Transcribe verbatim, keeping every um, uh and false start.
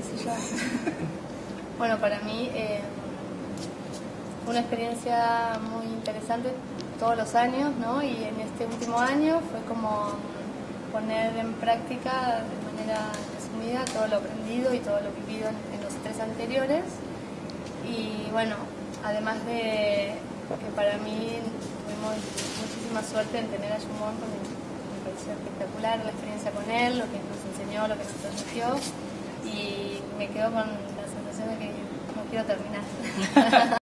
sé yo. Bueno, para mí eh, fue una experiencia muy interesante todos los años, ¿no? Y en este último año fue como poner en práctica de manera resumida todo lo aprendido y todo lo vivido en, en los tres anteriores. Y bueno, además de que para mí tuvimos muchísima suerte en tener a Jumon, porque me pareció espectacular la experiencia con él, lo que nos enseñó, lo que nos transmitió, y me quedo con la sensación de que no quiero terminar.